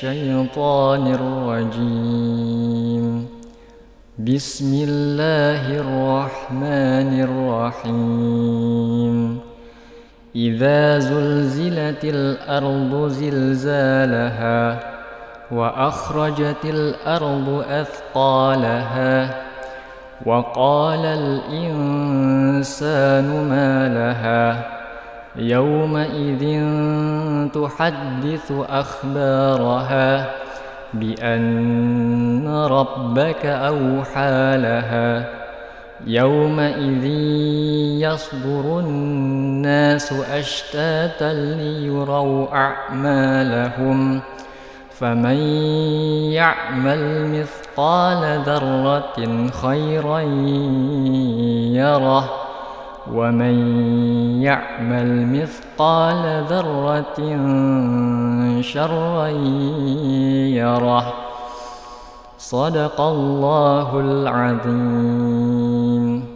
الشيطان الرجيم. بسم الله الرحمن الرحيم. إذا زلزلت الأرض زلزالها وأخرجت الأرض أثقالها وقال الإنسان ما لها يومئذ تحدث أخبارها بأن ربك أوحى لها يومئذ يصدر الناس أشتاتا ليروا أعمالهم فمن يعمل مثقال ذرة خيرا يره ومن يعمل مثقال ذرة شرا يره. صدق الله العظيم.